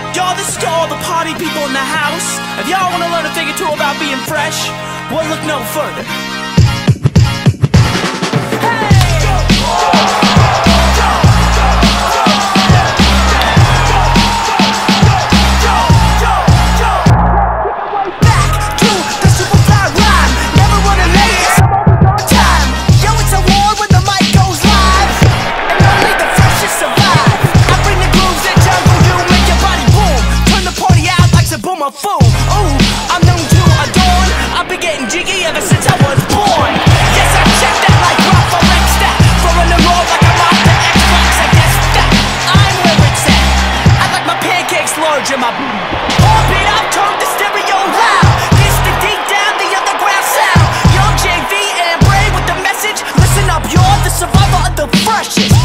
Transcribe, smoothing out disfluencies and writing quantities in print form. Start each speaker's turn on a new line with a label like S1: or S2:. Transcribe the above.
S1: Y'all, this is to all the party people in the house. If y'all wanna learn a thing or two about being fresh, well, look no further. Ooh, I'm known to adorn. I've been getting jiggy ever since I was born. Yes, I checked that like rock for X that. Throwing them all like I'm off the Xbox. I guess that I'm where it's at. I like my pancakes large and my pump it up, turn the stereo loud. This the deep down, the underground sound. Young JV and Bray with the message. Listen up, you're the survivor of the freshest.